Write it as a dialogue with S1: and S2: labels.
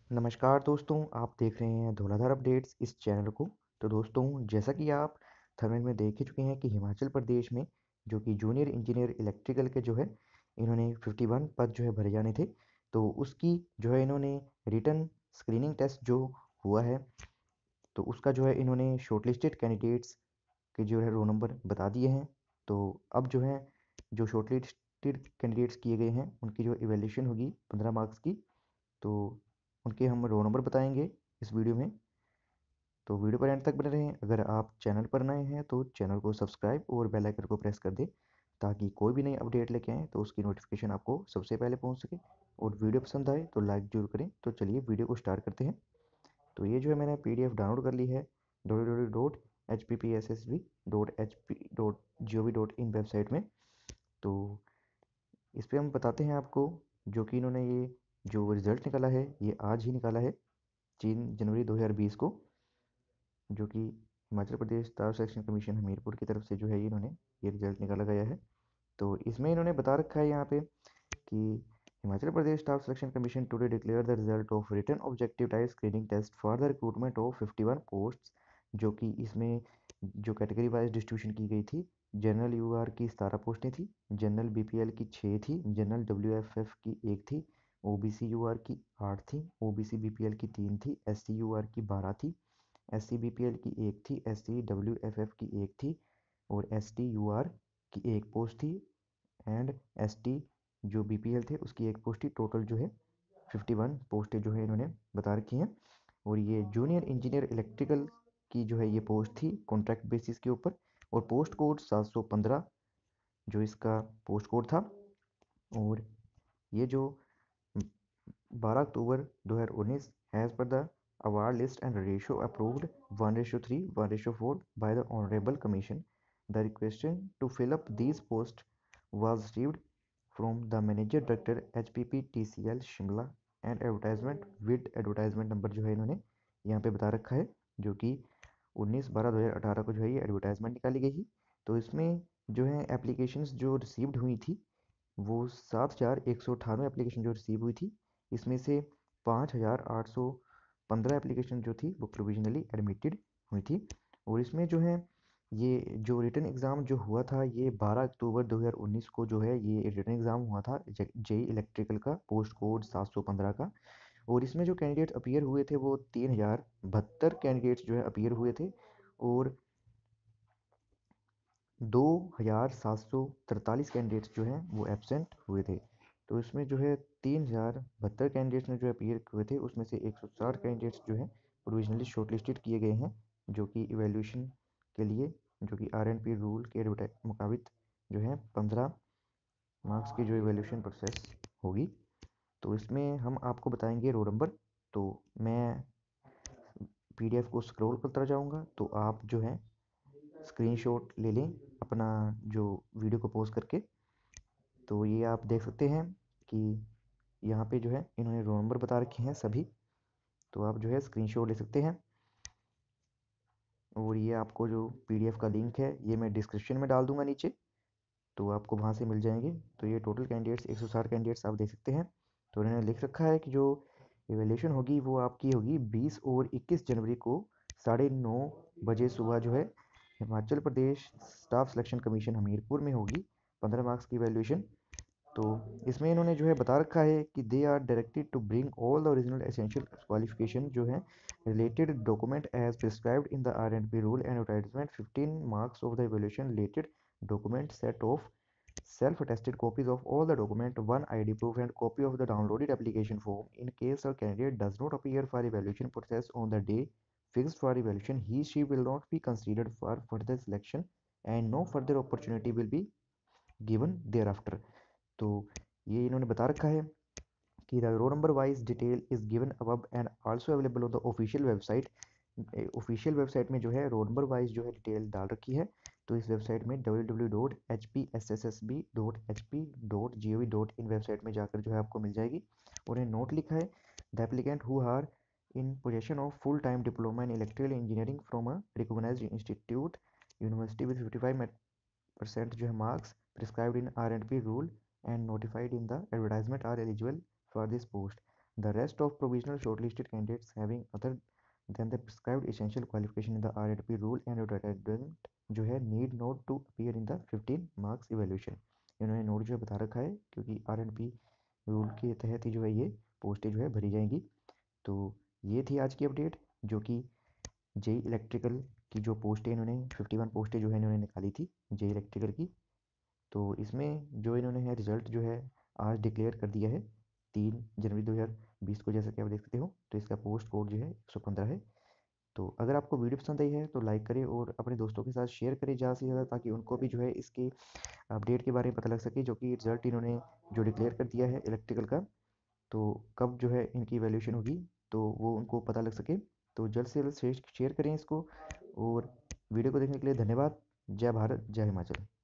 S1: नमस्कार दोस्तों, आप देख रहे हैं धौलाधार अपडेट्स इस चैनल को। तो दोस्तों, जैसा कि आप थंबनेल में देख ही चुके हैं कि हिमाचल प्रदेश में जो कि जूनियर इंजीनियर इलेक्ट्रिकल के जो है इन्होंने 51 पद जो है भरे जाने थे। तो उसकी जो है इन्होंने रिटन स्क्रीनिंग टेस्ट जो हुआ है, तो उसका जो है इन्होंने शॉर्टलिस्टेड कैंडिडेट्स के जो है रोल नंबर बता दिए हैं। तो अब जो है जो शॉर्टलिस्टेड कैंडिडेट्स किए गए हैं उनकी जो इवैल्यूएशन होगी 15 मार्क्स की, तो उनके हम रोल नंबर बताएंगे इस वीडियो में। तो वीडियो पर एंड तक बने रहें। अगर आप चैनल पर नए हैं तो चैनल को सब्सक्राइब और बेल आइकन को प्रेस कर दें ताकि कोई भी नई अपडेट लेके आएँ तो उसकी नोटिफिकेशन आपको सबसे पहले पहुंच सके। और वीडियो पसंद आए तो लाइक जरूर करें। तो चलिए वीडियो को स्टार्ट करते हैं। तो ये जो है मैंने पीडीएफ डाउनलोड कर ली है www.hppssb.hp.gov.in वेबसाइट में। तो इस पे हम बताते हैं आपको जो कि इन्होंने ये जो रिज़ल्ट निकाला है ये आज ही निकाला है 3 जनवरी 2020 को, जो कि Himachal Pradesh staff selection commission Hamirpur की तरफ से जो है इन्होंने ये रिजल्ट निकाला गया है। तो इसमें इन्होंने बता रखा है यहाँ पे कि Himachal Pradesh staff selection commission today declare the result of written objective type screening test for the recruitment of 51 posts, जो कि इसमें जो कैटेगरी वाइज डिस्ट्रीब्यूशन की गई थी। जनरल यूआर की 17 पोस्टें थी, जनरल बीपीएल की 6 थी, जनरल डब्ल्यूएफएफ की 1 थी, ओबीसी यूआर की 8 थी, ओबीसी बीपीएल की 3 थी, एससी यूआर की 12 थी, एससी बीपीएल की 1 थी, एससी डब्ल्यूएफएफ की 1 थी और एसटी यूआर की 1 पोस्ट थी एंड एसटी जो बीपीएल थे उसकी 1 पोस्ट थी। टोटल जो है 51 पोस्टें जो है इन्होंने बता रखी हैं। और ये जूनियर इंजीनियर इलेक्ट्रिकल की जो है ये पोस्ट थी कॉन्ट्रैक्ट बेसिस के ऊपर। और पोस्ट कोड 715 जो इसका पोस्ट कोड था। और ये जो 12 October 2019 as per the award list and ratio approved 1:3 1:4 by the honorable commission. The requestion to fill up these posts was received from the manager director HPP TCL Shimla and advertisement with advertisement number जो है इन्होंने यहाँ पे बता रखा है, जो कि 19/12/2018 को जो है ये एडवर्टाइजमेंट निकाली गई थी। तो इसमें जो है एप्लीकेशंस जो रिसीव्ड हुई थी वो 7,198 एप्लीकेशन जो रिसीव हुई थी। इसमें से 5,815 एप्लीकेशन जो थी वो प्रोविजनली एडमिटेड हुई थी। और इसमें जो है ये जो रिटन एग्ज़ाम जो हुआ था ये 12 अक्टूबर 2019 को जो है ये रिटन एग्ज़ाम हुआ था जेई इलेक्ट्रिकल का पोस्ट कोड 715 का। और इसमें जो कैंडिडेट्स अपीयर हुए थे वो 3,072 कैंडिडेट्स जो है अपीयर हुए थे। और 2,743 कैंडिडेट्स जो हैं वो एब्सेंट हुए थे। तो इसमें जो है 3,072 कैंडिडेट्स ने जो अपीयर हुए थे उसमें से 160 कैंडिडेट्स जो हैं प्रोविजनली शॉर्टलिस्टेड किए गए हैं, जो कि इवैल्यूएशन के लिए जो कि आरएनपी रूल के मुताबिक जो है 15 मार्क्स की जो इवैल्यूएशन प्रोसेस होगी। तो इसमें हम आपको बताएंगे रोल नंबर। तो मैं पीडीएफ को स्क्रॉल करता जाऊंगा तो आप जो है स्क्रीनशॉट ले लें अपना जो वीडियो को पॉज करके। तो ये आप देख सकते हैं कि यहाँ पे जो है इन्होंने रोल नंबर बता रखे हैं सभी। तो आप जो है स्क्रीनशॉट ले सकते हैं। और ये आपको जो पीडीएफ का लिंक है ये मैं डिस्क्रिप्शन में डाल दूंगा नीचे, तो आपको वहाँ से मिल जाएंगे। तो ये टोटल कैंडिडेट्स 160 कैंडिडेट्स आप देख सकते हैं। तो इन्होंने लिख रखा है कि जो इवैल्यूएशन होगी वो आपकी होगी 20 और 21 जनवरी को 9:30 बजे सुबह जो है Himachal Pradesh staff selection commission Hamirpur में होगी 15 मार्क्स की वैल्यूएशन। तो इसमें इन्होंने जो है बता रखा है कि they are directed to bring all the original essential qualification जो है related document as prescribed in the RNP rule and advertisement 15 marks of the evaluation related document set of self-attested copies of all the document, one ID proof and copy of the downloaded application form. In case a candidate does not appear for evaluation process on the day fixed for evaluation, he/she will not be considered for further selection and no further opportunity will be given thereafter. तो ये इन्होंने बता रखा है कि the roll number wise detail is given above and also available on the official website. Official website में जो है रोल नंबर वाइज जो है डिटेल डाल रखी है। तो इस वेबसाइट में www.hpssb.hp.gov.in वेबसाइट में जाकर जो है आपको मिल जाएगी। और ये नोट लिखा है the applicant who are in possession of full time diploma in electrical engineering from a recognised institute university with 55% जो है marks prescribed in R and P rule and notified in the advertisement are eligible for this post. The rest of provisional shortlisted candidates having other than the prescribed essential qualification in the RNP rule and attendant जो है need not to appear in the 15 marks evaluation। इन्होंने note जो है बता रखा है क्योंकि RNP rule के तहत ही जो है ये पोस्टें जो है भरी जाएंगी। तो ये थी आज की अपडेट जो कि जेई इलेक्ट्रिकल की जो पोस्टें इन्होंने 51 पोस्टें जो है इन्होंने निकाली थी जेई इलेक्ट्रिकल की। तो इसमें जो इन्होंने है रिजल्ट जो है आज डिक्लेयर कर दिया है 3 जनवरी 2020 को, जैसा कि आप देख सकते हो। तो इसका पोस्ट कोड जो है 115 है। तो अगर आपको वीडियो पसंद आई है तो लाइक करें और अपने दोस्तों के साथ शेयर करें ज़्यादा से ज़्यादा, ताकि उनको भी जो है इसके अपडेट के बारे में पता लग सके, जो कि रिजल्ट इन्होंने जो डिक्लेयर कर दिया है इलेक्ट्रिकल का। तो कब जो है इनकी वैल्यूएशन होगी तो वो उनको पता लग सके। तो जल्द से जल्द शेयर करें इसको। और वीडियो को देखने के लिए धन्यवाद। जय भारत, जय हिमाचल।